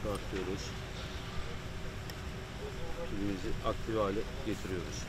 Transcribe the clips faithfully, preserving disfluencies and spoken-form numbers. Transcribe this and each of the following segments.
çıkartıyoruz. Pilimizi aktif hale getiriyoruz.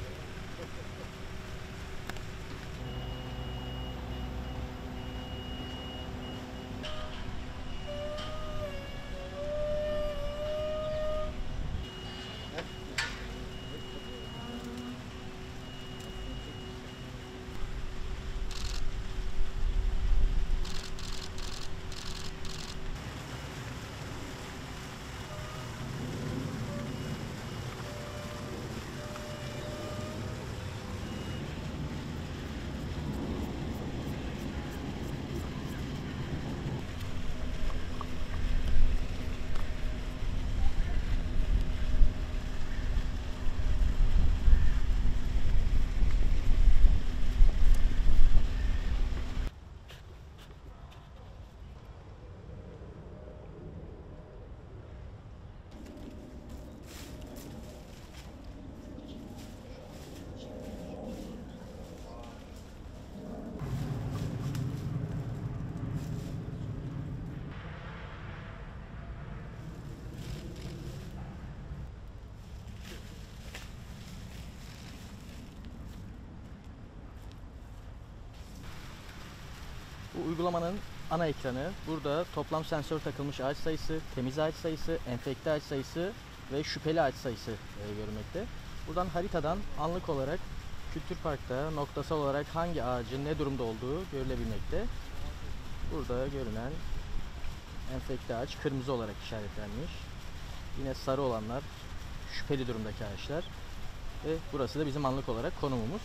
Bu uygulamanın ana ekranı. Burada toplam sensör takılmış ağaç sayısı, temiz ağaç sayısı, enfekte ağaç sayısı ve şüpheli ağaç sayısı e, görülmekte. Buradan haritadan anlık olarak Kültür Park'ta noktasal olarak hangi ağacın ne durumda olduğu görülebilmekte. Burada görünen enfekte ağaç kırmızı olarak işaretlenmiş. Yine sarı olanlar şüpheli durumdaki ağaçlar. Ve burası da bizim anlık olarak konumumuz.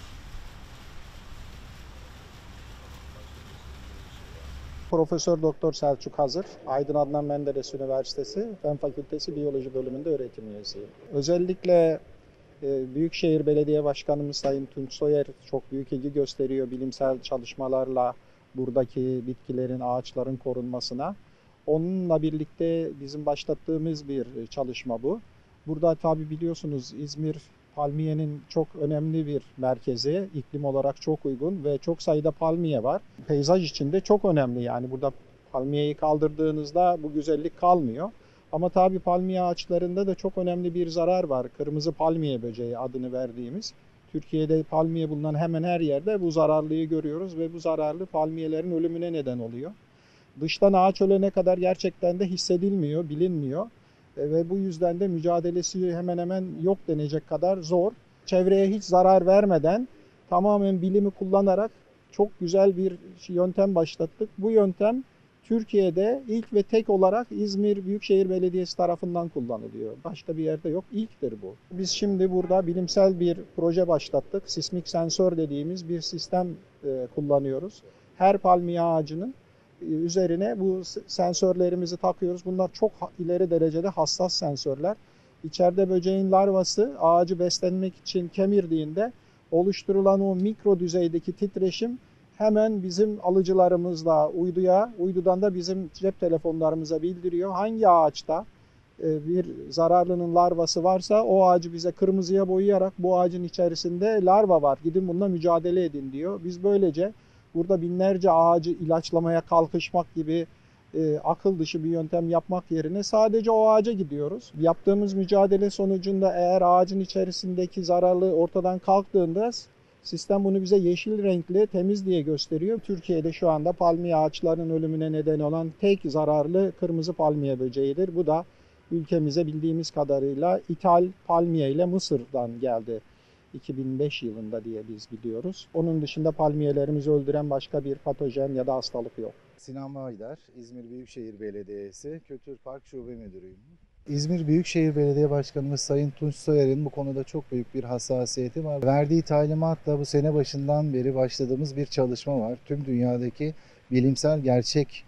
Profesör Doktor Selçuk Hazır, Aydın Adnan Menderes Üniversitesi Fen Fakültesi Biyoloji Bölümünde öğretim üyesiyim. Özellikle e, Büyükşehir Belediye Başkanımız Sayın Tunç Soyer çok büyük ilgi gösteriyor bilimsel çalışmalarla buradaki bitkilerin, ağaçların korunmasına. Onunla birlikte bizim başlattığımız bir çalışma bu. Burada tabi biliyorsunuz İzmir palmiyenin çok önemli bir merkezi, iklim olarak çok uygun ve çok sayıda palmiye var. Peyzaj içinde çok önemli, yani burada palmiyeyi kaldırdığınızda bu güzellik kalmıyor. Ama tabii palmiye ağaçlarında da çok önemli bir zarar var. Kırmızı palmiye böceği adını verdiğimiz. Türkiye'de palmiye bulunan hemen her yerde bu zararlıyı görüyoruz ve bu zararlı palmiyelerin ölümüne neden oluyor. Dıştan ağaç ölene kadar gerçekten de hissedilmiyor, bilinmiyor. Ve bu yüzden de mücadelesi hemen hemen yok denecek kadar zor. Çevreye hiç zarar vermeden tamamen bilimi kullanarak çok güzel bir yöntem başlattık. Bu yöntem Türkiye'de ilk ve tek olarak İzmir Büyükşehir Belediyesi tarafından kullanılıyor. Başka bir yerde yok, ilktir bu. Biz şimdi burada bilimsel bir proje başlattık. Sismik sensör dediğimiz bir sistem kullanıyoruz. Her palmiye ağacının üzerine bu sensörlerimizi takıyoruz. Bunlar çok ileri derecede hassas sensörler. İçeride böceğin larvası ağacı beslenmek için kemirdiğinde oluşturulan o mikro düzeydeki titreşim hemen bizim alıcılarımızla uyduya, uydudan da bizim cep telefonlarımıza bildiriyor. Hangi ağaçta bir zararlının larvası varsa o ağacı bize kırmızıya boyayarak bu ağacın içerisinde larva var, gidin bununla mücadele edin diyor. Biz böylece burada binlerce ağacı ilaçlamaya kalkışmak gibi e, akıl dışı bir yöntem yapmak yerine sadece o ağaca gidiyoruz. Yaptığımız mücadele sonucunda eğer ağacın içerisindeki zararlı ortadan kalktığında sistem bunu bize yeşil renkli, temiz diye gösteriyor. Türkiye'de şu anda palmiye ağaçlarının ölümüne neden olan tek zararlı kırmızı palmiye böceğidir. Bu da ülkemize bildiğimiz kadarıyla ithal palmiye ile Mısır'dan geldi. iki bin beş yılında diye biz biliyoruz. Onun dışında palmiyelerimizi öldüren başka bir patojen ya da hastalık yok. Sinan Maydar, İzmir Büyükşehir Belediyesi Kültür Park Şube Müdürüyüm. İzmir Büyükşehir Belediye Başkanımız Sayın Tunç Soyer'in bu konuda çok büyük bir hassasiyeti var. Verdiği talimatla bu sene başından beri başladığımız bir çalışma var. Tüm dünyadaki bilimsel gerçek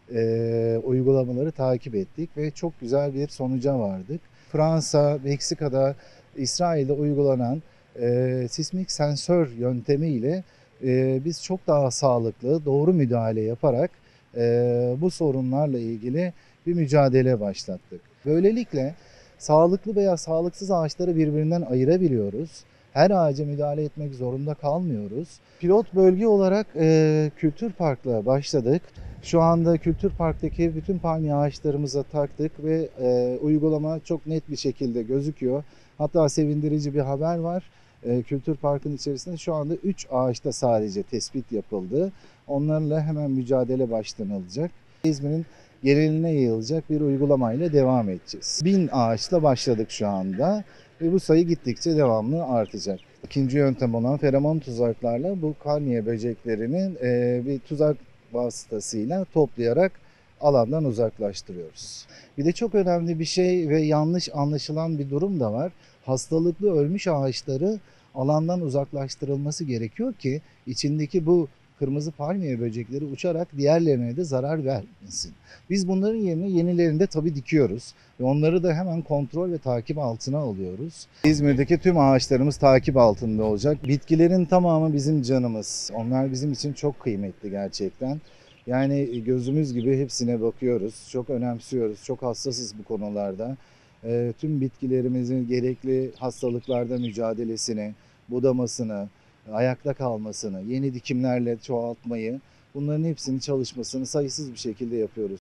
e, uygulamaları takip ettik ve çok güzel bir sonuca vardık. Fransa, Meksika'da, İsrail'de uygulanan e, sismik sensör yöntemiyle e, biz çok daha sağlıklı, doğru müdahale yaparak e, bu sorunlarla ilgili bir mücadele başlattık. Böylelikle sağlıklı veya sağlıksız ağaçları birbirinden ayırabiliyoruz. her ağaca müdahale etmek zorunda kalmıyoruz. Pilot bölge olarak e, Kültür Park'la başladık. Şu anda Kültür Park'taki bütün palmiye ağaçlarımıza taktık ve e, uygulama çok net bir şekilde gözüküyor. Hatta sevindirici bir haber var. E, Kültür Park'ın içerisinde şu anda üç ağaçta sadece tespit yapıldı. Onlarla hemen mücadele başlanılacak. İzmir'in geneline yayılacak bir uygulamayla devam edeceğiz. Bin ağaçla başladık şu anda ve bu sayı gittikçe devamlı artacak. İkinci yöntem olan feromon tuzaklarla bu palmiye böceklerinin e, bir tuzak vasıtasıyla toplayarak alandan uzaklaştırıyoruz. Bir de çok önemli bir şey ve yanlış anlaşılan bir durum da var. Hastalıklı ölmüş ağaçları alandan uzaklaştırılması gerekiyor ki içindeki bu kırmızı palmiye böcekleri uçarak diğerlerine de zarar vermesin. Biz bunların yerine yenilerini de tabii dikiyoruz ve onları da hemen kontrol ve takip altına alıyoruz. İzmir'deki tüm ağaçlarımız takip altında olacak. Bitkilerin tamamı bizim canımız. Onlar bizim için çok kıymetli gerçekten. Yani gözümüz gibi hepsine bakıyoruz. Çok önemsiyoruz. Çok hassasız bu konularda. E, tüm bitkilerimizin gerekli hastalıklarda mücadelesini, budamasını, ayakta kalmasını, yeni dikimlerle çoğaltmayı, bunların hepsini çalışmasını sayısız bir şekilde yapıyoruz.